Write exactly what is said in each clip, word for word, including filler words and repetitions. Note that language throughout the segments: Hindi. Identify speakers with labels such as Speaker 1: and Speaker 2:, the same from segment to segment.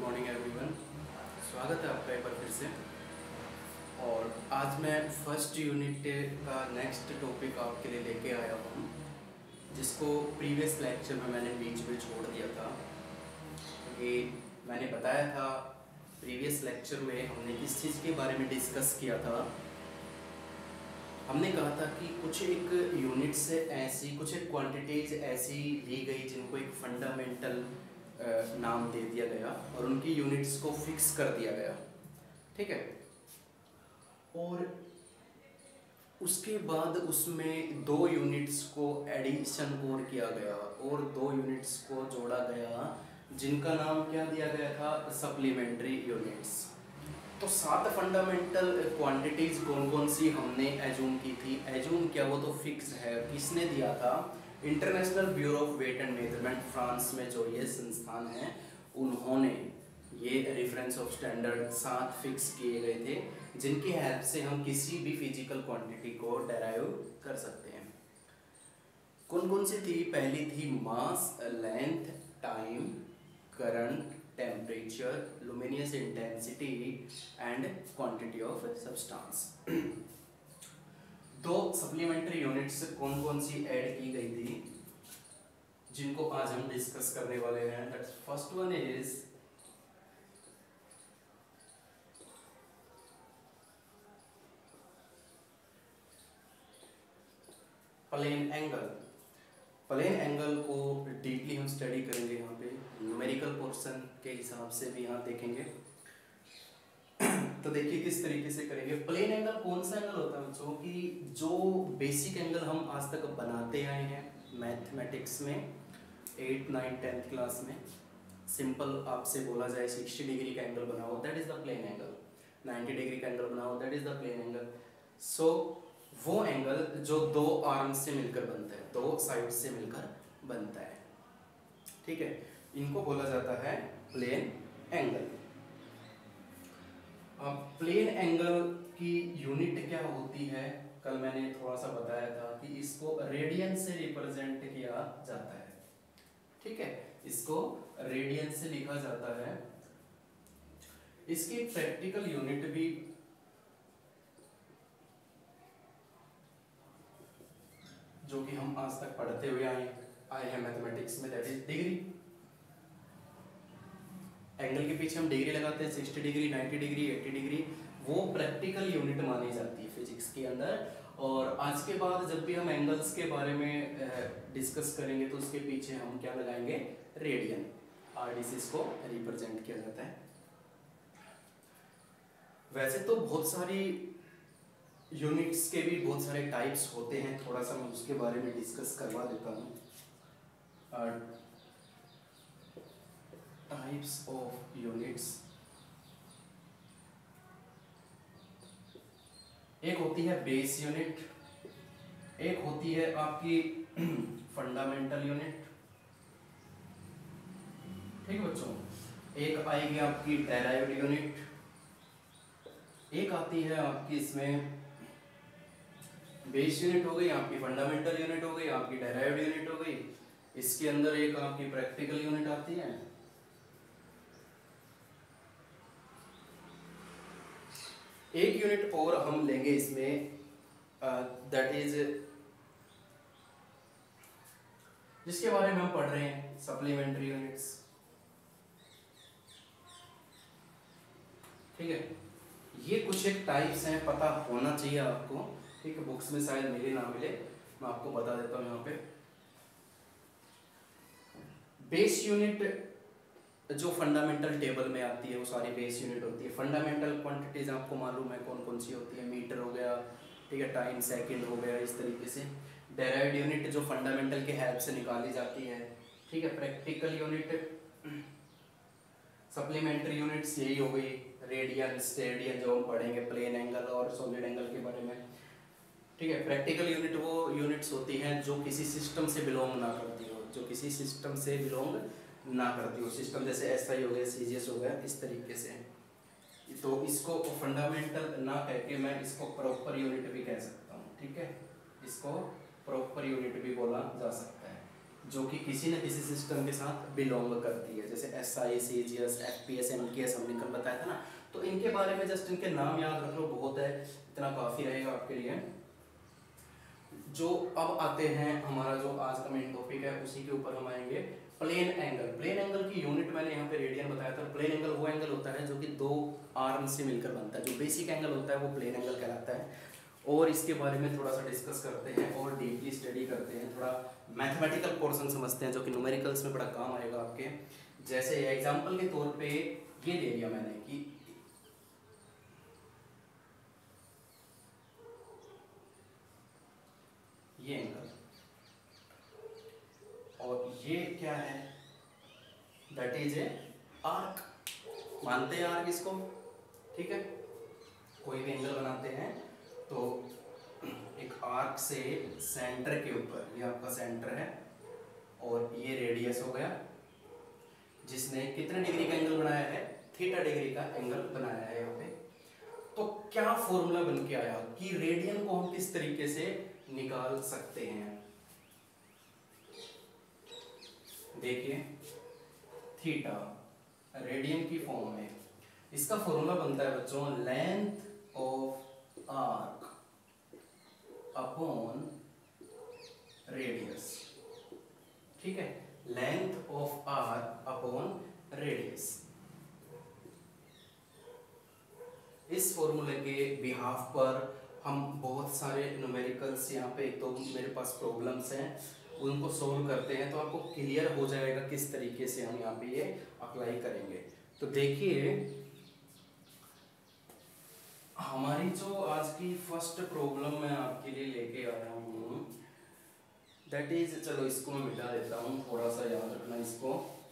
Speaker 1: Morning everyone. स्वागत है आपका एक बार फिर से। और आज मैं फर्स्ट यूनिट का नेक्स्ट टॉपिक आपके लिए लेके आया हूँ, जिसको प्रीवियस लेक्चर में मैंने बीच में छोड़ दिया था। क्योंकि मैंने बताया था प्रीवियस लेक्चर में हमने किस चीज़ के बारे में डिस्कस किया था। हमने कहा था कि कुछ एक यूनिट्स ऐसी, कुछ एक क्वांटिटीज ऐसी ली गई जिनको एक फंडामेंटल नाम दे दिया गया और उनकी यूनिट्स को फिक्स कर दिया गया, ठीक है। और उसके बाद उसमें दो यूनिट्स को एडिशन और किया गया और दो यूनिट्स को जोड़ा गया, जिनका नाम क्या दिया गया था, सप्लीमेंट्री यूनिट्स। तो सात फंडामेंटल क्वांटिटीज कौन कौन सी हमने एज्यूम की थी। एज्यूम क्या, वो तो फिक्स है। किसने दिया था? International bureau of weight and measurement, France में जो ये संस्थान है, उन्होंने ये रेफरेंस ऑफ स्टैंडर्ड सात फिक्स किए गए थे, जिनकी हेल्प से हम किसी भी फिजिकल क्वांटिटी को डेराइव कर सकते हैं। कौन कौन सी थी? पहली थी mass, length, time, current, temperature, luminous intensity and quantity of substance. दो सप्लीमेंट्री यूनिट्स कौन कौन सी ऐड की गई थी, जिनको आज हम डिस्कस करने वाले हैं। That's first one is plane angle. Plane angle को डीपली हम स्टडी करेंगे यहाँ पे, न्यूमेरिकल पोर्शन के हिसाब से भी यहाँ देखेंगे। तो देखिए किस तरीके से करेंगे। प्लेन एंगल कौन सा एंगल होता है बच्चों की, जो बेसिक एंगल हम आज तक बनाते आए हैं मैथमेटिक्स में, एट नाइन टेंथ क्लास में। सिंपल आपसे बोला जाए सिक्सटी डिग्री का एंगल बनाओ, that is the plane angle. Ninety degree का एंगल बनाओ, that is the plane angle. So वो एंगल जो दो आर्म से मिलकर बनता है, दो साइड से मिलकर बनता है, ठीक है, इनको बोला जाता है प्लेन एंगल। अब प्लेन एंगल की यूनिट क्या होती है, कल मैंने थोड़ा सा बताया था कि इसको रेडियन से रिप्रेजेंट किया जाता है, ठीक है, इसको रेडियन से लिखा जाता है। इसकी प्रैक्टिकल यूनिट भी जो कि हम आज तक पढ़ते हुए आए आए हैं मैथमेटिक्स में, दैट इज डिग्री। एंगल के पीछे हम डिग्री लगाते हैं, sixty degree, ninety degree, eighty degree, वो प्रैक्टिकल यूनिट मानी जाती है फिजिक्स के अंदर। और आज के बाद जब भी हम एंगल्स के बारे में डिस्कस करेंगे तो उसके पीछे हम क्या लगाएंगे, रेडियन, आरडीसी को रिप्रेजेंट किया जाता है। वैसे तो बहुत सारी यूनिट्स के भी बहुत सारे टाइप्स होते हैं, थोड़ा सा मैं उसके बारे में डिस्कस करवा देता हूँ। टाइप्स ऑफ यूनिट्स, एक होती है बेस यूनिट, एक होती है आपकी फंडामेंटल यूनिट, ठीक है बच्चों। एक आएगी आपकी डेराइव्ड यूनिट, एक आती है आपकी इसमें बेस यूनिट हो गई, आपकी फंडामेंटल यूनिट हो गई, आपकी डेराइव्ड यूनिट हो गई। इसके अंदर एक आपकी प्रैक्टिकल यूनिट आती है। एक यूनिट और हम लेंगे इसमें, दैट इज जिसके बारे में हम पढ़ रहे हैं, सप्लीमेंट्री यूनिट्स, ठीक है। ये कुछ एक टाइप्स हैं, पता होना चाहिए आपको, ठीक है। बुक्स में शायद मिले ना मिले, मैं आपको बता देता हूँ यहाँ पे। बेस यूनिट जो फंडामेंटल टेबल में आती है वो सारी बेस यूनिट होती है। फंडामेंटल क्वांटिटीज आपको मालूम है कौन कौन सी होती है, मीटर हो गया, ठीक है, टाइम, सेकंड हो गया, इस तरीके से। डेराइव्ड यूनिट जो फंडामेंटल के हेल्प से निकाली जाती है, ठीक है। प्रैक्टिकल यूनिट, सप्लीमेंट्री यूनिट्स यही हो गई, रेडियन, स्टेडियन जो हम पढ़ेंगे, प्लेन एंगल और सॉलिड एंगल के बारे में, ठीक है। प्रैक्टिकल यूनिट वो यूनिट्स होती हैं जो किसी सिस्टम से बिलोंग ना करती हो, जो किसी सिस्टम से बिलोंग ना करती हो, सिस्टम जैसे एस आई हो गया, सी जी एस हो गया, इस तरीके से। तो इसको फंडामेंटल ना कह के मैं इसको प्रॉपर यूनिट भी कह सकता हूँ, ठीक है, इसको प्रॉपर यूनिट भी बोला जा सकता है। जो कि किसी न किसी सिस्टम के साथ बिलोंग करती है, जैसे S I, C G S, F P S, M K S हमने कल बताया था ना। तो इनके बारे में जस्ट इनके नाम याद रख लो, बहुत है, इतना काफ़ी रहेगा आपके लिए। जो अब आते हैं, हमारा जो आज का मेन टॉपिक है उसी के ऊपर हम आएंगे, प्लेन एंगल। प्लेन एंगल की यूनिट मैंने यहाँ पे रेडियन बताया था। प्लेन एंगल वो एंगल होता है जो कि दो आर्म से मिलकर बनता है। जो बेसिक एंगल होता है वो प्लेन एंगल कहलाता है। और इसके बारे में थोड़ा सा डिस्कस करते हैं और डीपली स्टडी करते हैं, थोड़ा मैथमेटिकल पोर्शन समझते हैं जो कि न्यूमेरिकल्स में बड़ा काम आएगा आपके। जैसे एग्जाम्पल के तौर पे ये ले लिया मैंने कि ये एंगल और ये क्या है, दैट इज ए आर्क। मानते हैं आर्क इसको, ठीक है। कोई भी एंगल बनाते हैं तो एक आर्क से सेंटर के ऊपर, ये आपका सेंटर है और ये रेडियस हो गया, जिसने कितने डिग्री का एंगल बनाया है, थीटा डिग्री का एंगल बनाया है यहाँ पे। तो क्या फॉर्मूला बन के आया कि रेडियन को हम किस तरीके से निकाल सकते हैं। देखिए थीटा रेडियन की फॉर्म में, इसका फॉर्मूला बनता है बच्चों length of arc upon radius, ठीक है। Length of arc upon radius. इस फॉर्मूले के बिहाफ पर हम बहुत सारे न्यूमेरिकल्स यहाँ पे, एक तो मेरे पास प्रॉब्लम्स हैं उनको सोल्व करते हैं, तो आपको क्लियर हो जाएगा किस तरीके से हम यहाँ पे ये अप्लाई करेंगे। तो देखिए हमारी जो आज की फर्स्ट प्रॉब्लम मैं आपके लिए लेके आया हूँ, दैट इज, चलो इसको मैं मिटा देता हूँ, थोड़ा सा याद रखना इसको।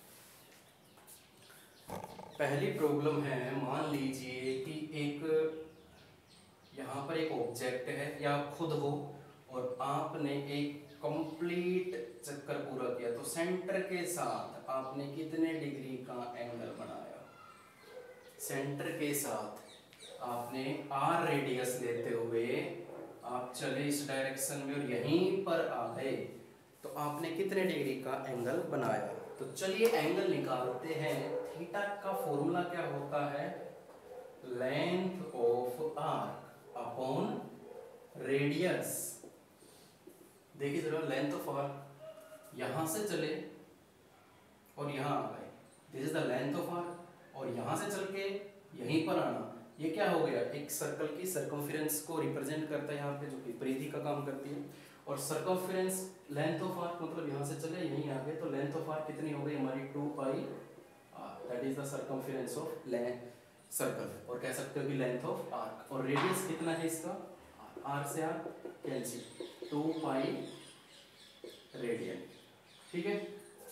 Speaker 1: पहली प्रॉब्लम है, मान लीजिए कि एक यहाँ पर एक ऑब्जेक्ट है या आप खुद हो और आपने एक कंप्लीट चक्कर पूरा किया, तो सेंटर के साथ आपने कितने डिग्री का एंगल बनाया। सेंटर के साथ आपने आर रेडियस लेते हुए आप चले इस डायरेक्शन में और यहीं पर आ गए, तो आपने कितने डिग्री का एंगल बनाया। तो चलिए एंगल निकालते हैं। थीटा का फॉर्मूला क्या होता है, length of arc upon radius. देखिए जरा, लेंथ ऑफ आर्क यहां से चले और यहां आ गए, this is the length of arc, और यहां से चल के यहीं पर आना, ये क्या हो गया, एक सर्कल की सर्कमफेरेंस को रिप्रेजेंट करता है यहाँ पे, जो कि परिधि का काम करती है। और सर्कमफेरेंस लेंथ ऑफ आर्क मतलब यहाँ से चले यहीं आ गए, तो लेंथ ऑफ आर्क कितनी हो गई हमारी, two pi r, that is the circumference of circle, और कह सकते हो कि लेंथ ऑफ आर्क। और रेडियस कितना है इसका, आर से r cancel, two pi radian, ठीक है।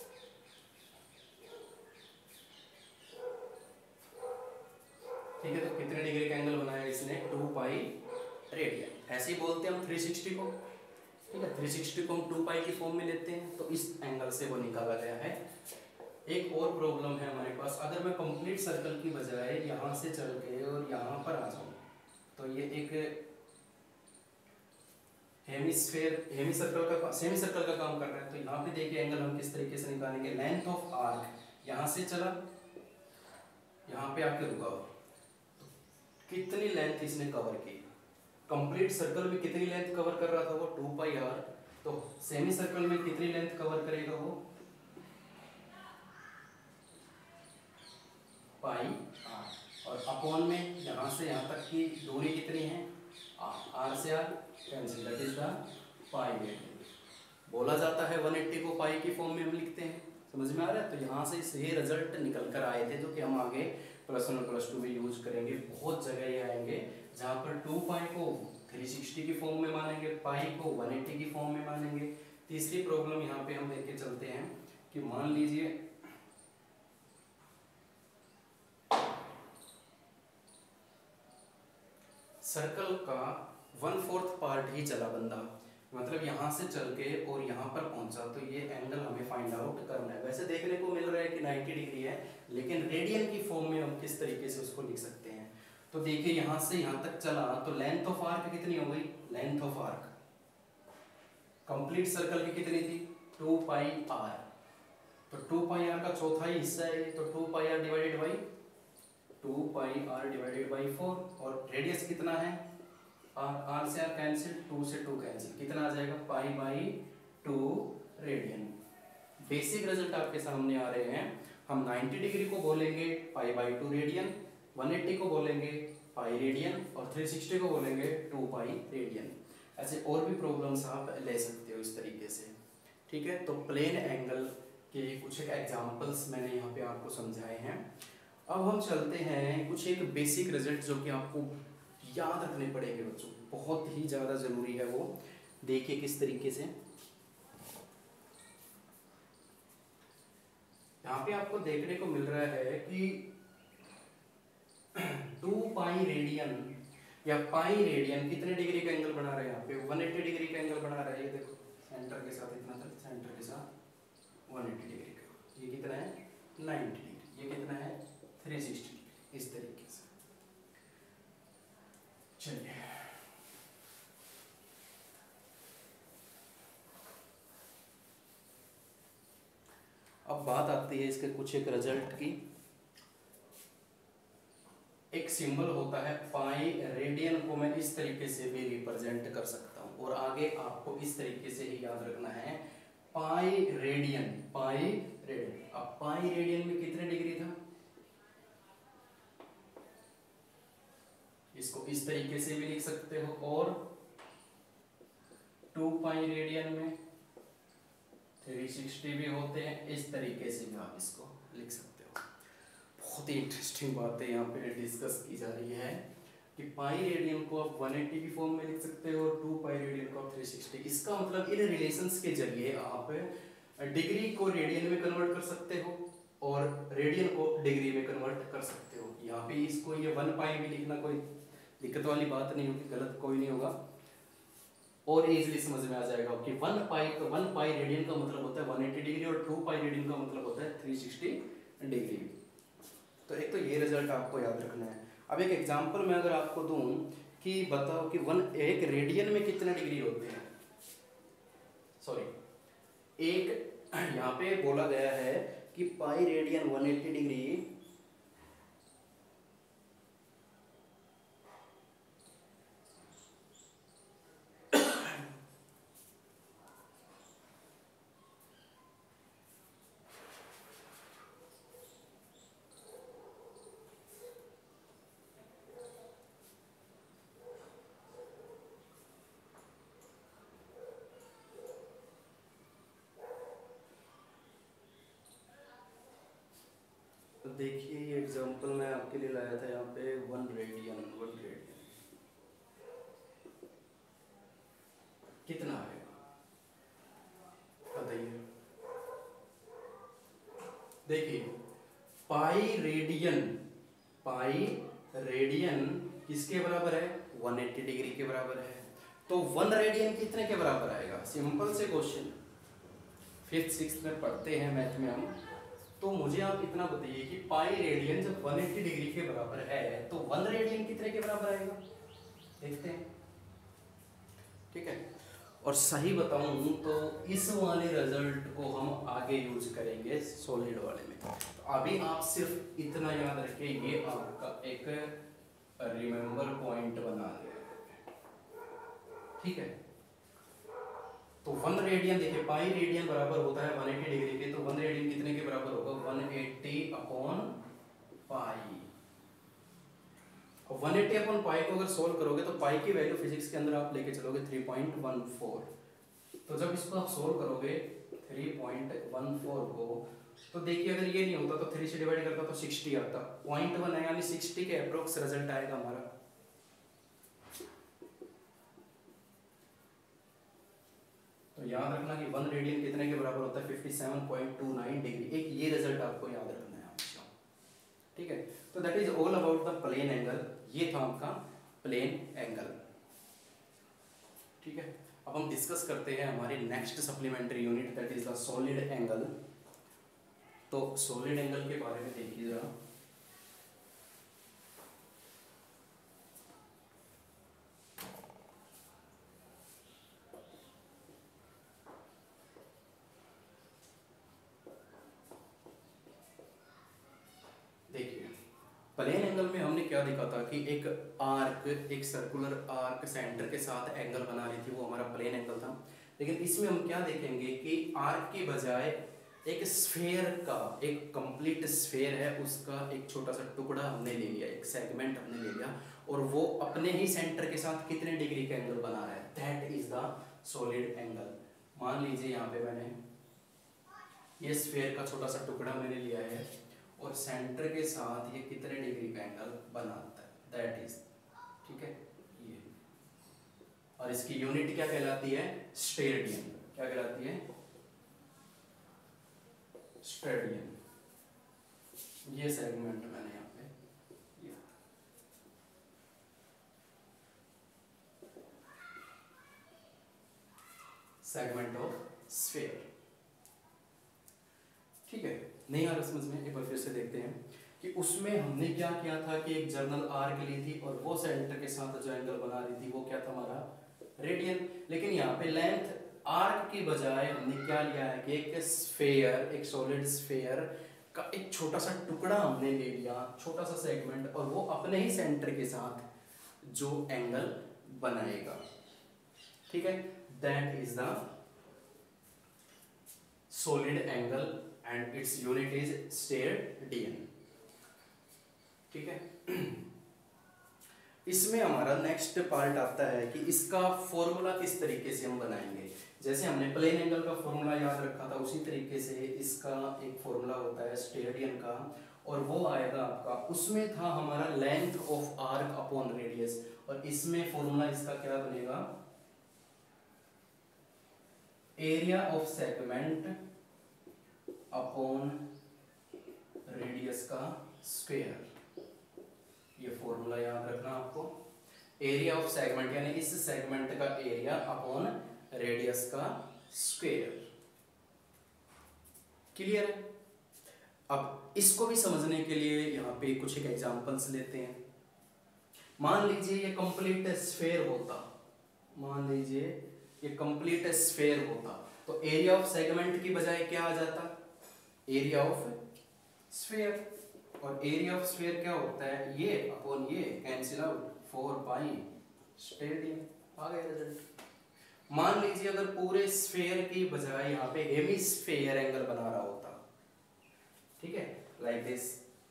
Speaker 1: ठीक है, तो कितने डिग्री का एंगल बनाया इसने, टू पाई रेडियन। ऐसे ही बोलते हैं हम थ्री सिक्सटी को, ठीक है। थ्री सिक्सटी को हम टू पाई की फॉर्म में लेते हैं, तो इस एंगल से वो निकाला गया है। एक और प्रॉब्लम है हमारे पास, अगर मैं कंप्लीट सर्कल की बजाय यहाँ से चल के और यहाँ पर आ जाऊँ, तो ये एक हेमिस्फेयर हेमी सर्कल का सेमी सर्कल का काम कर रहा है। तो यहाँ पे देखिए एंगल हम किस तरीके से निकालेंगे, लेंथ ऑफ आर्क यहाँ से चला, यहाँ पे आके रुका, तो कितनी लेंथ इसने कवर की, कंप्लीट सर्कल में कितनी लेंथ कवर कर रहा था वो, टू पाई आर। तो सेमी सर्कल में कितनी लेंथ कवर करेगा वो, पाई आर, और अपॉन में यहाँ से यहाँ तक की दूरी कितनी है, आर, आर से r cancel, that is the pi radian. बोला जाता है वन एट्टी को पाई की फॉर्म में हम लिखते हैं, समझ में आ रहा है। तो यहाँ से सही रिजल्ट निकल कर आए थे, जो कि हम आगे प्लस वन और प्लस टू में यूज करेंगे। बहुत जगह ये आएंगे जहाँ पर टू पाई को थ्री सिक्सटी की फॉर्म में मानेंगे, पाई को वन एट्टी की फॉर्म में मानेंगे। तीसरी प्रॉब्लम यहाँ पे हम लेके चलते हैं कि मान लीजिए सर्कल का वन फोर्थ पार्ट ही चला बंदा, मतलब यहाँ से चल के और यहाँ पर पहुंचा, तो ये एंगल हमें फाइंड आउट करना है। वैसे देखने को मिल रहा है कि नाइन्टी डिग्री है, लेकिन रेडियन की फॉर्म में हम किस तरीके से उसको लिख सकते हैं। तो देखिए यहाँ से यहाँ तक चला, तो लेंथ ऑफ आर्क कितनी हो गई, length of arc complete circle की कितनी थी, टू पाई आर, तो टू पाई आर का चौथा ही हिस्सा है, तो two pi r divided by two pi r divided by four, और रेडियस कितना है, आर, आर से आर कैंसिल, टू से टू कैंसिल, कितना आ जाएगा, pi by two radian. Basic result आपके सामने आ रहे हैं। हम नाइंटी डिग्री को बोलेंगे pi by two radian, one eighty को बोलेंगे पाई रेडियन, और थ्री सिक्सटी को बोलेंगे टू पाई रेडियन। ऐसे और भी प्रॉब्लम्स आप ले सकते हो इस तरीके से, ठीक है। तो प्लेन एंगल के कुछ एक एग्जांपल्स मैंने यहाँ पे आपको समझाए हैं। अब हम चलते हैं कुछ एक बेसिक रिजल्ट जो कि आपको याद रखने पड़ेंगे बच्चों, बहुत ही ज़्यादा ज़रूरी है वो। देखिए किस तरीके से, यहाँ पे आपको देखने को मिल रहा है कि टू पाई रेडियन या पाई रेडियन कितने डिग्री का एंगल बना रहे हैं, यहाँ पे वन एट्टी डिग्री का एंगल बना रहा है। ये देखो सेंटर के साथ इतना था, सेंटर के साथ वन एट्टी डिग्री का, ये कितना है नाइंटी डिग्री, ये कितना है थ्री सिक्सटी डिग्री, इस तरीके से। चलिए अब बात आती है इसके कुछ एक रिजल्ट की। एक सिंबल होता है पाई रेडियन को मैं इस तरीके से भी रिप्रेजेंट कर सकता हूं, और आगे आपको इस तरीके से ही याद रखना है पाई रेडियन, पाई रेडियन। अब पाई रेडियन में कितने डिग्री था, इसको इस तरीके से भी लिख सकते हो, और टू पाई रेडियन में थ्री सिक्सटी भी होते हैं, इस तरीके से भी आप इसको लिख सकते हो। बहुत ही इंटरेस्टिंग बातें यहाँ पे डिस्कस की जा रही है कि पाई रेडियन को आप वन एट्टी की फॉर्म में लिख सकते हो, और टू पाई रेडियन को आप थ्री सिक्सटी। इसका मतलब इन रिलेशंस के जरिए आप डिग्री को रेडियन में कन्वर्ट कर सकते हो और रेडियन को डिग्री में कन्वर्ट कर सकते हो। यहाँ पे इसको ये वन पाई भी लिखना कोई दिक्कत वाली बात नहीं होगी, गलत कोई नहीं होगा, और इजीली समझ में आ जाएगा कि one pi one pi radian का मतलब होता है वन एट्टी डिग्री, और टू पाई रेडियन का मतलब होता है थ्री सिक्सटी डिग्री। तो एक तो ये रिजल्ट आपको याद रखना है। अब एक एग्जांपल मैं अगर आपको दूं कि बताओ कि वन एक रेडियन में कितने डिग्री होते हैं, सॉरी एक यहाँ पे बोला गया है कि pi radian one eighty degree तो देखिए ये एग्जांपल मैं आपके लिए लाया था यहाँ पे वन रेडियन, वन रेडियन कितना आएगा बताइए। देखिए पाई रेडियन, पाई रेडियन किसके बराबर है, वन एट्टी डिग्री के बराबर है। तो वन रेडियन कितने के बराबर आएगा, सिंपल से क्वेश्चन, फिफ्थ सिक्स्थ में पढ़ते हैं मैथ में हम। तो मुझे आप इतना बताइए कि पाई रेडियन जब वन एट्टी डिग्री के बराबर है तो वन रेडियन कितने के बराबर आएगा, देखते हैं, ठीक है। और सही बताऊं तो इस वाले रिजल्ट को हम आगे यूज करेंगे सॉलिड वाले में। तो अभी आप सिर्फ इतना याद रखिए, ये आपका एक रिमेंबर पॉइंट बना है, ठीक है। तो वन रेडियन देखिए पाई रेडियन बराबर होता है वन एट्टी डिग्री के, तो वन रेडियन कितने के बराबर होगा, one eighty upon pi. One eighty upon pi को अगर सोल्व करोगे तो पाई की वैल्यू फिजिक्स के अंदर आप लेके चलोगे थ्री पॉइंट वन फोर। तो जब इसको आप सोल्व करोगे थ्री पॉइंट वन फोर को, तो देखिए अगर ये नहीं होता तो थ्री से डिवाइड करता तो सिक्सटी आता, पॉइंट वन है यानी सिक्सटी के अप्रोक्स रिजल्ट आएगा हमारा। तो याद रखना कि वन रेडियन कितने के बराबर होता है, fifty seven point two nine degree. एक ये रिजल्ट आपको याद रखना है हमेशा, ठीक है। तो that is all about the plane angle, ये था आपका प्लेन एंगल, ठीक है। अब हम डिस्कस करते हैं हमारी next supplementary unit, that is the solid angle. तो सॉलिड एंगल के बारे में देखिए जरा। प्लेन एंगल में हमने क्या देखा था कि एक आर्क, एक सर्कुलर आर्क सेंटर के साथ एंगल बना रही थी, वो हमारा प्लेन एंगल था। लेकिन इसमें हम क्या देखेंगे कि आर्क के बजाय एक स्फेयर का, एक कंप्लीट स्फेयर है उसका एक छोटा सा टुकड़ा हमने ले लिया, एक सेगमेंट हमने ले लिया, और वो अपने ही सेंटर के साथ कितने डिग्री का एंगल बना रहा है, that is the solid angle. मान लीजिए यहाँ पे मैंने ये स्फेयर का छोटा सा टुकड़ा मैंने लिया है और सेंटर के साथ ये कितने डिग्री का एंगल बनाता है, दैट इज, ठीक है ये। और इसकी यूनिट क्या कहलाती है, स्टेरेडियन। क्या कहलाती है, स्टेरेडियन। ये सेगमेंट मैंने यहाँ पे किया, सेगमेंट ऑफ स्फेयर, ठीक है। नहीं आ रहा समझ में, एक बार फिर से देखते हैं कि उसमें हमने क्या किया था कि एक जर्नल आर्क ली थी और वो सेंटर के साथ जो एंगल बना रही थी वो क्या था, हमारा रेडियन। लेकिन यहाँ पे लेंथ आर्क की बजाय हमने क्या लिया है कि एक स्फेयर, एक सॉलिड स्फेयर का एक छोटा सा टुकड़ा हमने ले लिया, छोटा सा सेगमेंट, और वो अपने ही सेंटर के साथ जो एंगल बनाएगा, ठीक है, that is the solid angle and its unit is steradian, ठीक है। इसमें हमारा नेक्स्ट पार्ट आता है कि इसका फॉर्मूला किस तरीके से हम बनाएंगे। जैसे हमने प्लेन एंगल का फॉर्मूला याद रखा था, उसी तरीके से इसका एक फॉर्मूला होता है स्टेरेडियन का, और वो आएगा आपका, उसमें था हमारा length of arc upon radius, और इसमें फॉर्मूला इसका क्या बनेगा, area of segment upon radius का स्क्वायर। ये फॉर्मूला याद रखना आपको, एरिया ऑफ सेगमेंट यानी इस सेगमेंट का एरिया अपॉन रेडियस का स्क्वायर। क्लियर है। अब इसको भी समझने के लिए यहाँ पे कुछ एक एग्जांपल्स लेते हैं। मान लीजिए ये कंप्लीट स्फेयर होता, मान लीजिए ये कंप्लीट स्फेयर होता, तो एरिया ऑफ सेगमेंट की बजाय क्या आ जाता, एरिया ऑफ स्फेयर। और एरिया ऑफ स्फेयर क्या होता है, ये अपॉन ये cancel out, four pi steradian, आ गया रिजल्ट। मान लीजिए अगर पूरे स्फेयर की बजाय यहाँ पे हेमिस्फेयर एंगल बना रहा होता, ठीक है, लाइक दिस,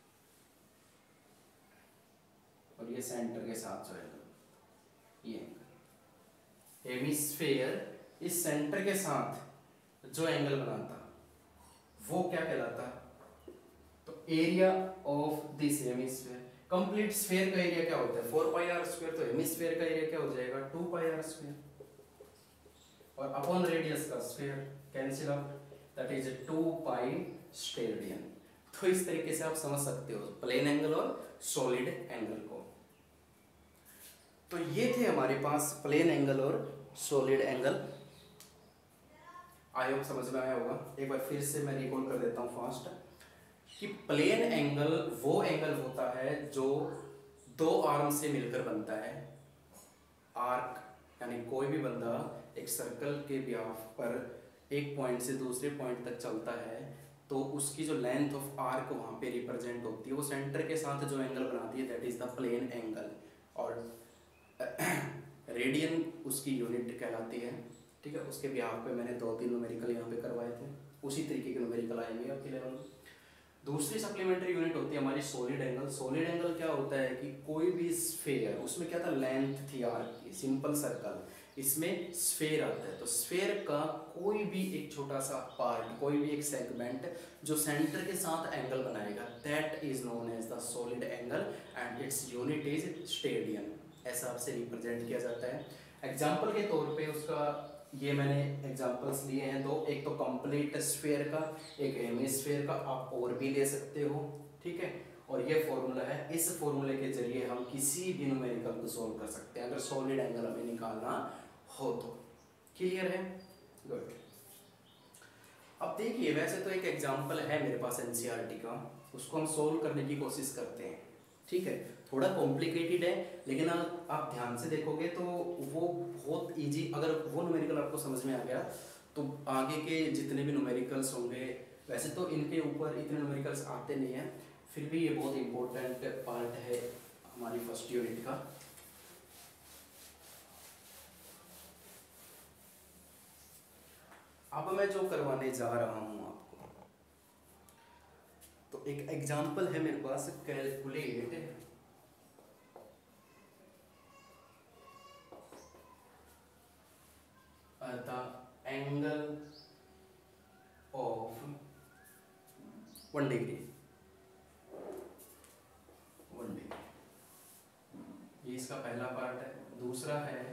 Speaker 1: और ये सेंटर के साथ जो एंगल, ये एंगल हेमिस्फेयर, इस सेंटर के साथ जो एंगल बनाता वो क्या कहलाता, तो area of this hemisphere. Complete sphere का एरिया क्या होता है, फोर पाई आर स्क्वायर, तो हेमिस्फेयर का एरिया क्या हो जाएगा, टू पाई आर स्क्वायर, और अपॉन रेडियस का square cancel out, that is two pi steradian. तो इस तरीके से आप समझ सकते हो प्लेन एंगल और सॉलिड एंगल को। तो ये थे हमारे पास प्लेन एंगल और सॉलिड एंगल। आई होप समझ में आया होगा। एक बार फिर से मैं रिकॉल कर देता हूँ फास्ट, कि प्लेन एंगल वो एंगल होता है जो दो आर्म से मिलकर बनता है। आर्क यानी कोई भी बंदा एक सर्कल के ब्याफ पर एक पॉइंट से दूसरे पॉइंट तक चलता है, तो उसकी जो लेंथ ऑफ आर्क वहाँ पे रिप्रेजेंट होती है, वो सेंटर के साथ जो एंगल बनाती है, that is the plane angle. और रेडियन उसकी यूनिट कहलाती है, ठीक है। उसके ब्याफ पे मैंने दो तीन न्यूमेरिकल यहाँ पे करवाए थे, उसी तरीके के न्यूमेरिकल आएंगे आपके लेवल में। दूसरी सप्लीमेंट्री यूनिट होती है हमारी सॉलिड एंगल। सॉलिड एंगल क्या होता है कि कोई भी स्फेयर, उसमें क्या था, लेंथ थी आर्क की, सिंपल सर्कल, इसमें स्फेयर आता है, तो स्फेयर का कोई भी एक छोटा सा पार्ट, कोई भी एक सेगमेंट जो सेंटर के साथ एंगल बनाएगा, that is known as the solid angle and its unit is steradian. ऐसा आपसे रिप्रेजेंट किया जाता है। एग्जाम्पल के तौर पे उसका ये मैंने एग्जांपल्स लिए हैं दो, एक तो कंप्लीट स्फीयर का, एक हेमिस्फीयर का, आप और भी ले सकते हो, ठीक है। और ये फॉर्मूला है, इस फॉर्मूले के जरिए हम किसी भी न्यूमेरिकल को सॉल्व कर सकते हैं अगर सॉलिड एंगल हमें निकालना हो तो। क्लियर है, गुड। अब देखिए, वैसे तो एक एग्जांपल है मेरे पास एनसीईआरटी का, उसको हम सोल्व करने की कोशिश करते हैं, ठीक है। थोड़ा कॉम्प्लिकेटेड है, लेकिन आप, आप ध्यान से देखोगे तो वो बहुत इजी। अगर वो न्यूमेरिकल आपको समझ में आ गया तो आगे के जितने भी न्यूमेरिकल्स होंगे, वैसे तो इनके ऊपर इतने न्यूमेरिकल्स आते नहीं हैं, फिर भी ये बहुत इम्पोर्टेंट पार्ट है हमारी फर्स्ट यूनिट का। अब मैं जो करवाने जा रहा हूं आपको, तो एक एग्जांपल है मेरे पास, calculate the angle of one degree one degree, ये इसका पहला पार्ट है। दूसरा है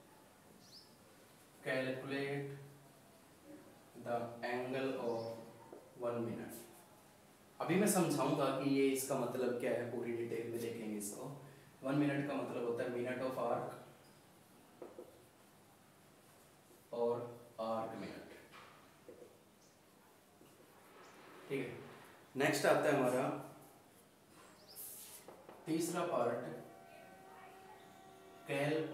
Speaker 1: calculate the angle of one minute. अभी मैं समझाऊंगा कि ये इसका मतलब क्या है, पूरी डिटेल में देखेंगे इसको। वन मिनट का मतलब होता है मिनट ऑफ आर्क और आर्क मिनट, ठीक है। नेक्स्ट आता है हमारा तीसरा part, cal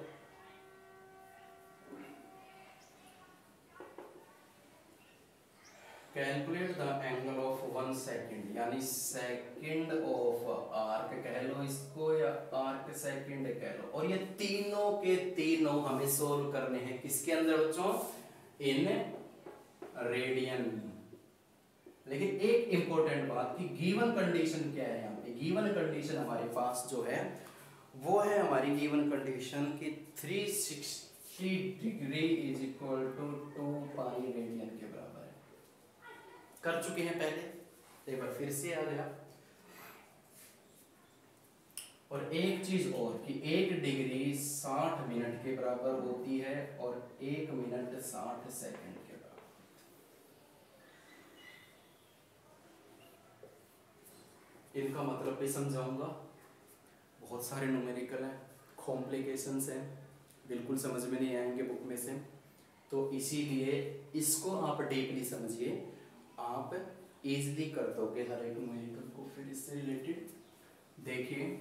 Speaker 1: calculate the angle of one second, यानी सेकेंड ऑफ आर्क कह लो इसको या आर्क सेकेंड कह लो। और ये तीनों के तीनों हमें सोल्व करने हैं किसके अंदर बच्चों, इन रेडियन। लेकिन एक इंपॉर्टेंट बात कि गिवन कंडीशन क्या है यहाँ पे, गिवन कंडीशन हमारे पास जो है वो है हमारी गिवन कंडीशन कि three sixty degree is equal to two pi radian के बराबर है। कर चुके हैं पहले, एक बार फिर से आ गया। और एक चीज और कि एक डिग्री साठ मिनट के बराबर होती है और एक मिनट साठ सेकंड के बराबर। इनका मतलब भी समझाऊंगा, बहुत सारे न्यूमेरिकल हैं, कॉम्प्लिकेशंस हैं, बिल्कुल समझ में नहीं आएंगे बुक में से, तो इसीलिए इसको आप डीपली समझिए, आप इजीली कर दोगे हर एक न्यूमेरिकल को। फिर इससे रिलेटेड देखिए,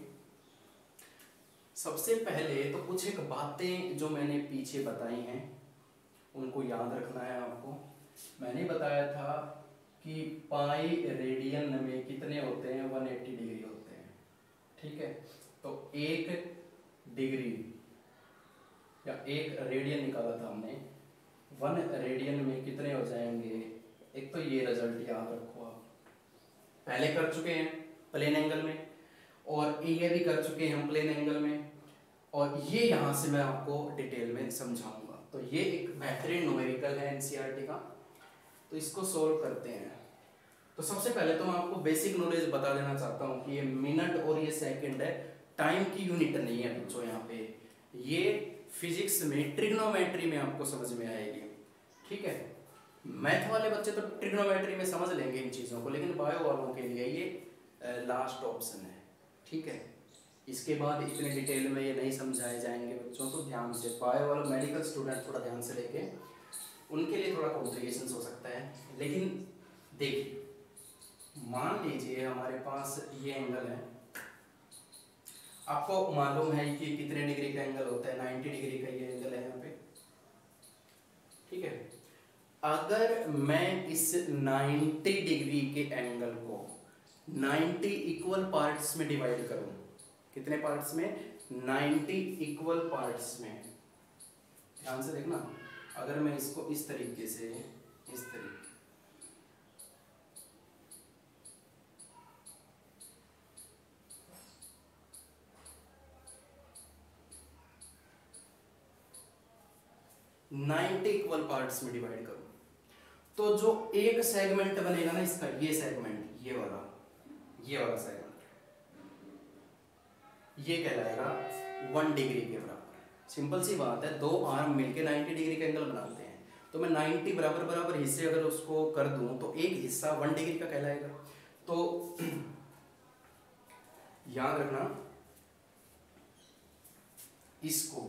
Speaker 1: सबसे पहले तो कुछ एक बातें जो मैंने पीछे बताई हैं उनको याद रखना है आपको। मैंने बताया था कि पाई रेडियन में कितने होते हैं, एक सौ अस्सी डिग्री होते हैं, ठीक है। तो एक डिग्री या एक रेडियन निकाला था हमने, वन रेडियन में कितने हो जाएंगे, एक तो ये रिजल्ट याद रखो आप, पहले कर चुके हैं प्लेन एंगल में, और ये भी कर चुके हैं हम प्लेन एंगल में, और ये यहाँ से मैं आपको डिटेल में समझाऊंगा। तो ये एक बेहतरीन न्यूमेरिकल है एनसीईआरटी का, तो इसको सोल्व करते हैं। तो सबसे पहले तो मैं आपको बेसिक नॉलेज बता देना चाहता हूँ कि ये मिनट और ये सेकंड है, टाइम की यूनिट नहीं है बच्चों। यहाँ पे ये फिजिक्स में ट्रिग्नोमेट्री में आपको समझ में आएगी, ठीक है। मैथ वाले बच्चे तो ट्रिग्नोमेट्री में समझ लेंगे इन चीज़ों को, लेकिन बायो वालों के लिए ये लास्ट ऑप्शन है, ठीक है। इसके बाद इतने डिटेल में ये नहीं समझाए जाएंगे बच्चों, तो ध्यान से बायो वाले मेडिकल स्टूडेंट थोड़ा ध्यान से लेके, उनके लिए थोड़ा कॉम्प्लिकेशन हो सकता है। लेकिन देखिए, मान लीजिए हमारे पास ये एंगल है, आपको मालूम है कि कितने डिग्री का एंगल होता है, नब्बे डिग्री का ये एंगल है यहाँ पे, ठीक है। अगर मैं इस नब्बे डिग्री के एंगल को नब्बे इक्वल पार्ट्स में डिवाइड करूं, कितने पार्ट्स में, नब्बे इक्वल पार्ट्स में, ध्यान से देखना। अगर मैं इसको इस तरीके से, इस तरीके नब्बे इक्वल पार्ट्स में डिवाइड करूं, तो जो एक सेगमेंट बनेगा ना इसका, ये सेगमेंट, ये वाला, ये वाला सेगमेंट, ये कहलाएगा वन डिग्री के बराबर। सिंपल सी बात है, दो आर्म मिलके नब्बे डिग्री का एंगल बनाते हैं, तो मैं नब्बे बराबर बराबर हिस्से अगर उसको कर दूं तो एक हिस्सा वन डिग्री का कहलाएगा। तो याद रखना, इसको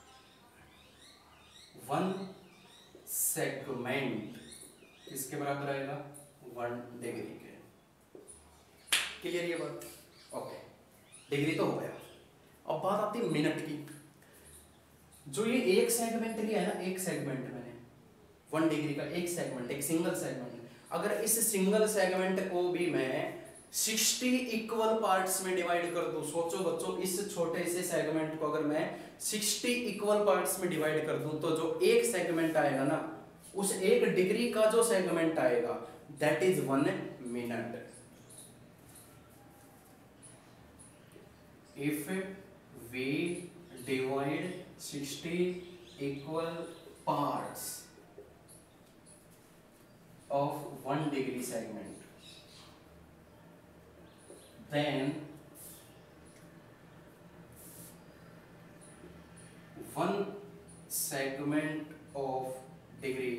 Speaker 1: वन सेगमेंट किसके बराबर आएगा, वन डिग्री के। क्लियर ये बात, ओके। डिग्री तो हो गया। अब बात आती है मिनट की। जो ये एक सेगमेंट लिया है ना, एक सेगमेंट मैंने वन डिग्री का एक सेगमेंट, एक सिंगल सेगमेंट, अगर इस सिंगल सेगमेंट को भी मैं साठ इक्वल पार्ट्स में डिवाइड कर दूं, सोचो बच्चों इस छोटे से सेगमेंट को अगर मैं साठ इक्वल पार्ट्स में डिवाइड कर दूं तो जो एक सेगमेंट आएगा ना, उस एक डिग्री का जो सेगमेंट आएगा that is one minute. If we divide साठ equal parts of one degree segment, then one segment of degree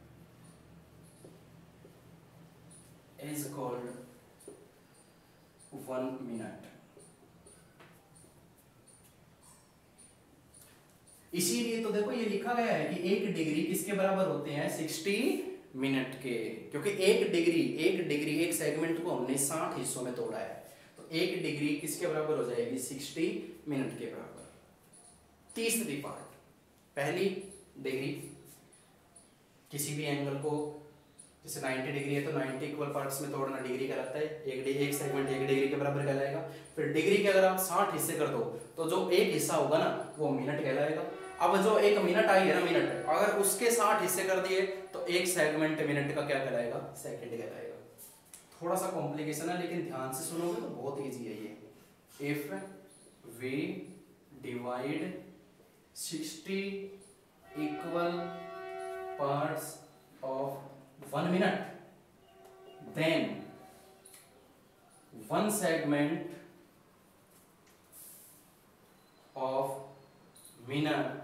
Speaker 1: is called one minute। इसीलिए तो देखो ये लिखा गया है कि एक डिग्री किसके बराबर होते हैं, साठ मिनट के, क्योंकि एक डिग्री एक डिग्री एक सेगमेंट को हमने साठ हिस्सों में तोड़ा है, तो एक डिग्री किसके बराबर हो जाएगी, साठ मिनट के बराबर। तीसरी पार्ट, पहली डिग्री किसी भी एंगल को, जैसे नब्बे डिग्री है तो नब्बे इक्वल पार्ट्स में तोड़ना डिग्री कहलाता है, एक डिग्री एक सेगमेंट एक डिग्री के बराबर कहलाएगा। फिर डिग्री के अगर आप साठ हिस्से कर दो तो जो एक हिस्सा होगा ना वो मिनट कहलाएगा। अब जो एक मिनट आई है ना, मिनट अगर उसके साठ हिस्से कर दिए तो एक सेगमेंट मिनट का क्या कहलाएगा, सेकंड कहलाएगा। थोड़ा सा कॉम्प्लिकेशन है लेकिन ध्यान से सुनोगे तो बहुत इजी है ये। If we divide sixty equal parts of one minute, then one segment of minute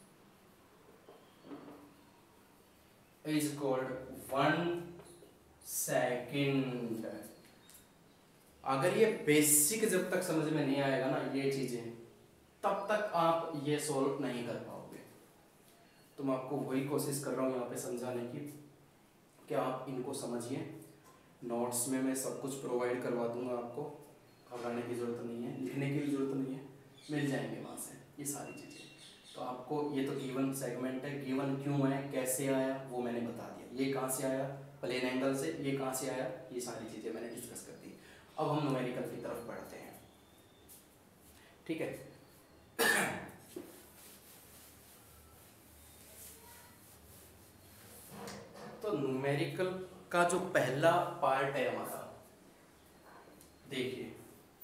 Speaker 1: is called one second. अगर ये बेसिक जब तक समझ में नहीं आएगा ना ये चीजें, तब तक आप ये सॉल्व नहीं कर पाओगे। तो मैं आपको वही कोशिश कर रहा हूँ यहाँ पे समझाने की कि आप इनको समझिए। नोट्स में मैं सब कुछ प्रोवाइड करवा दूंगा आपको, घबराने की जरूरत नहीं है, लिखने की भी जरूरत नहीं है, मिल जाएंगे वहाँ से ये सारी चीज़ें। तो आपको ये तो गिवन सेगमेंट है, गिवन क्यों है, कैसे आया वो मैंने बता दिया, ये कहाँ से आया प्लेन एंगल से, ये कहाँ से आया, ये सारी चीज़ें मैंने डिस्कस कर दी। अब हम न्यूमेरिकल की तरफ बढ़ते हैं, ठीक है। तो न्यूमेरिकल का जो पहला पार्ट है हमारा, देखिए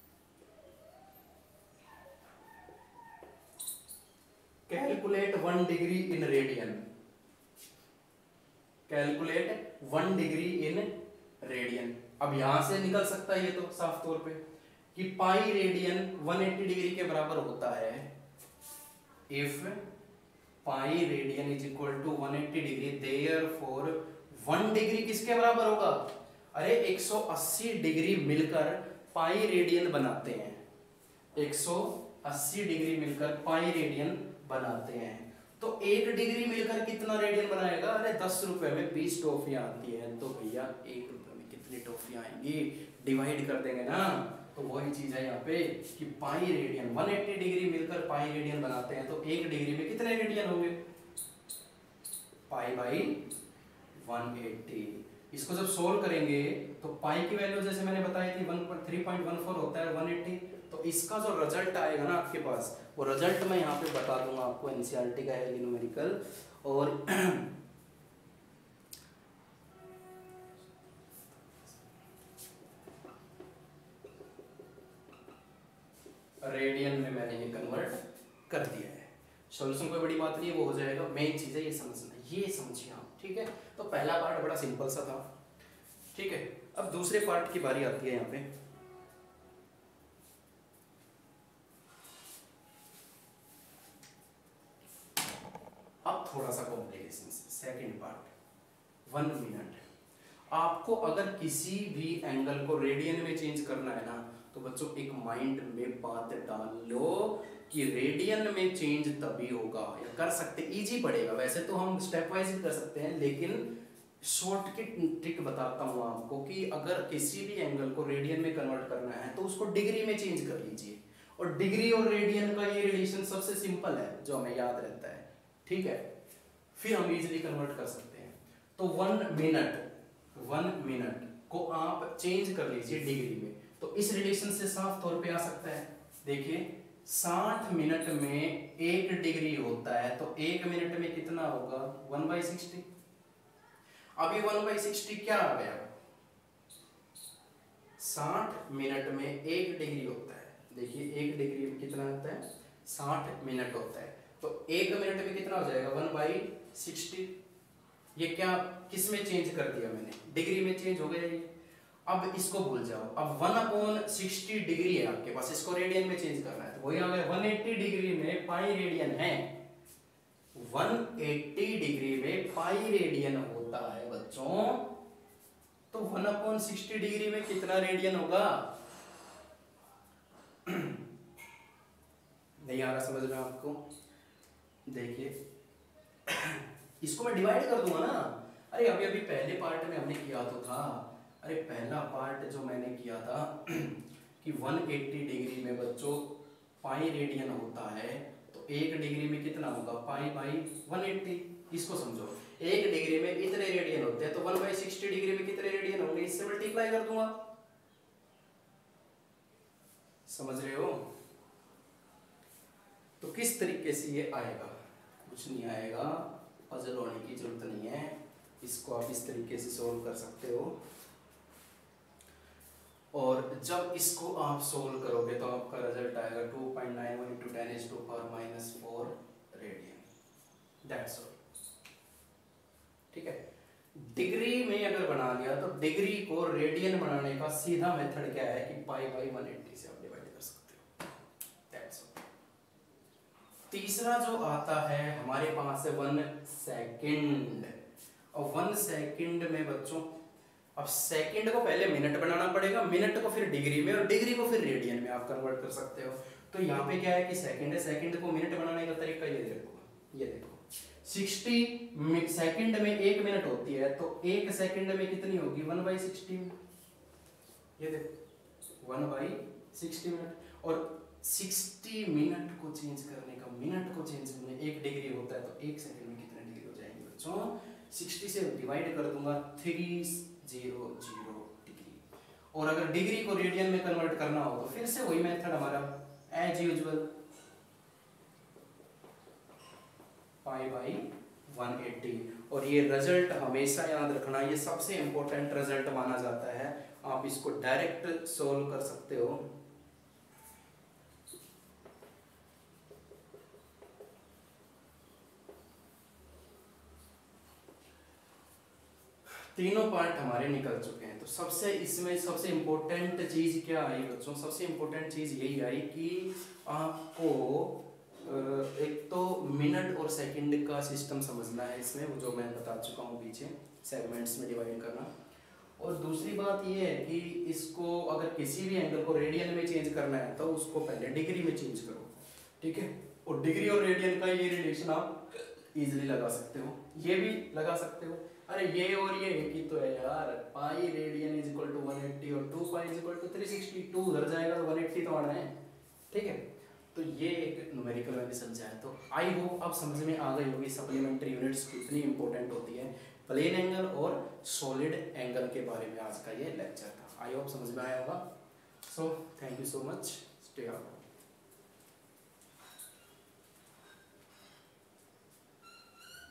Speaker 1: calculate one degree in radian, calculate one degree in radian. अब यहां से निकल सकता है ये तो साफ तौर पे कि पाई रेडियन एक सौ अस्सी डिग्री के बराबर होता है। If pi radian is equal to एक सौ अस्सी डिग्री, देयरफॉर वन डिग्री किसके बराबर होगा, अरे एक सौ अस्सी डिग्री मिलकर पाई रेडियन बनाते हैं, एक सौ अस्सी डिग्री मिलकर पाई रेडियन बनाते हैं। तो एक डिग्री मिलकर कितना रेडियन बनाएगा, अरे दस रुपए में बीस टॉफियां आती है, तो भैया एक रुपए में कितनी टॉफियां आएंगी, डिवाइड कर देंगे ना। तो वही चीज है यहाँ पे कि पाई रेडियन एक सौ अस्सी डिग्री मिलकर पाई रेडियन बनाते हैं, तो एक डिग्री में कितने रेडियन होंगे, पाई बाई एक सौ अस्सी। इसको जब सोल्व करेंगे तो पाई की वैल्यू जैसे मैंने बताई थी थ्री पॉइंट वन फोर होता है एक सौ अस्सी, तो इसका जो रिजल्ट आएगा ना आपके पास, वो रिजल्ट मैं यहाँ पे बता दूंगा आपको, एनसीईआरटी का है न्यूमेरिकल। और रेडियन में मैंने ये कन्वर्ट कर दिया है। सॉल्यूशन कोई बड़ी बात नहीं है, वो हो जाएगा। मेन चीज है ये समझना, ये समझिए आप, ठीक है। तो पहला पार्ट बड़ा सिंपल सा था, ठीक है। अब दूसरे पार्ट की बारी आती है यहाँ पे। अब थोड़ा सा complication, second part, one minute. आपको अगर किसी भी एंगल को रेडियन में चेंज करना है ना, तो बच्चों एक माइंड में बात डाल लो कि रेडियन में चेंज तभी होगा, या कर सकते, इजी पड़ेगा। वैसे तो हम स्टेप वाइज कर सकते हैं, लेकिन शॉर्ट की ट्रिक बताता हूँ आपको कि अगर किसी भी एंगल को रेडियन में कन्वर्ट करना है तो उसको डिग्री में चेंज कर लीजिए। और डिग्री और रेडियन का ये रिलेशन सबसे सिंपल है जो हमें याद रहता है, ठीक है। फिर हम इजीली कन्वर्ट कर सकते हैं। तो वन मिनट, वन मिनट को आप चेंज कर लीजिए डिग्री में, तो इस रिलेशन से साफ तौर पे आ सकता है। देखिए साठ मिनट में एक डिग्री होता है, तो एक मिनट में कितना होगा, वन बाई सिक्सटी। अभी वन बाई सिक्सटी क्या आ गया, साठ मिनट में एक डिग्री होता है। देखिए एक डिग्री में कितना होता है, साठ मिनट होता है, तो एक मिनट में कितना हो जाएगा, वन बाई सिक्सटी। ये क्या किस में चेंज कर दिया मैंने, डिग्री में चेंज हो गया ये। अब इसको भूल जाओ, अब वन अपॉन सिक्सटी डिग्री है आपके पास, इसको रेडियन में चेंज करना है, तो वही आ गया वन एट्टी डिग्री में पाई रेडियन है, वन एट्टी डिग्री में पाई रेडियन होता है बच्चों। तो वन अपॉन सिक्सटी डिग्री में कितना रेडियन होगा, नहीं आ रहा समझ में आपको। देखिए इसको मैं डिवाइड कर दूंगा ना, अरे अभी अभी पहले पार्ट में हमने किया तो था, अरे पहला पार्ट जो मैंने किया था कि वन एट्टी डिग्री में बच्चों पाई रेडियन होता है, तो एक डिग्री में कितना होगा, पाई बाई वन एट्टी। इसको समझो, एक डिग्री में इतने रेडियन होते हैं, तो वन बाई सिक्सटी डिग्री में कितने रेडियन होंगे, इससे मल्टीप्लाई कर दूंगा। समझ रहे हो, तो किस तरीके से ये आएगा, कुछ नहीं आएगा, पजल होने की जरूरत नहीं है, इसको आप इस तरीके से सोल्व कर सकते हो। और जब इसको आप सोल्व करोगे तो आपका रिजल्ट आएगा two point nine one into ten is two power minus four radian, that's all. ठीक है, डिग्री में अगर बना लिया तो डिग्री को रेडियन बनाने का सीधा मेथड क्या है कि पाई बाई वन एट्टी से आप डिवाइड कर सकते हो, दैट्स ऑल। तीसरा जो आता है हमारे पास है वन सेकंड, और वन सेकंड में बच्चों अब सेकंड को पहले मिनट बनाना पड़ेगा, मिनट को फिर डिग्री में, और डिग्री को फिर रेडियन में आप कन्वर्ट कर सकते हो। तो यहाँ पे क्या है कि सेकंड है, सेकंड को मिनट बनाने का तरीका ये देखो, ये देखो सिक्सटी सेकंड में एक मिनट होती है, तो एक सेकंड में कितनी होगी, वन बाई सिक्सटी। ये देखो वन बाई सिक्सटी मिनट, और सिक्सटी मिनट को चेंज करने का, मिनट को चेंज करने एक डिग्री होता है, तो एक सेकंड में कितने डिग्री हो जाएंगे बच्चों, सिक्सटी से डिवाइड कर दूंगा थ्री जीरो जीरो डिग्री। और अगर डिग्री को रेडियन में कन्वर्ट करना हो तो फिर से वही मेथड हमारा as usual, pi by one eighty. और ये रिजल्ट हमेशा याद रखना, ये सबसे इंपॉर्टेंट रिजल्ट माना जाता है, आप इसको डायरेक्ट सोल्व कर सकते हो। तीनों पार्ट हमारे निकल चुके हैं, तो सबसे इसमें सबसे इम्पोर्टेंट चीज़ क्या आई बच्चों, सबसे इम्पोर्टेंट चीज़ यही आई कि आपको एक तो मिनट और सेकंड का सिस्टम समझना है इसमें, वो जो मैं बता चुका हूँ पीछे, सेगमेंट्स में डिवाइड करना। और दूसरी बात ये है कि इसको अगर किसी भी एंगल को रेडियन में चेंज करना है तो उसको पहले डिग्री में चेंज करो, ठीक है। और डिग्री और रेडियन का ये रिलेशन आप इजीली लगा सकते हो, ये भी लगा सकते हो। अरे ये और ये एक ही तो है यार, pi radian is equal to one eighty और two pi is equal to three sixty, two उधर जाएगा तो वन एट्टी तो आना है, ठीक है। तो ये एक न्यूमेरिकल मैंने समझा है, तो आई होप आप समझ में आ गई होगी सप्लीमेंट्री यूनिट्स कितनी इंपॉर्टेंट होती है, प्लेन एंगल और सॉलिड एंगल के बारे में आज का ये लेक्चर था। आई होप समझ में आया होगा। So thank you so much, stay out.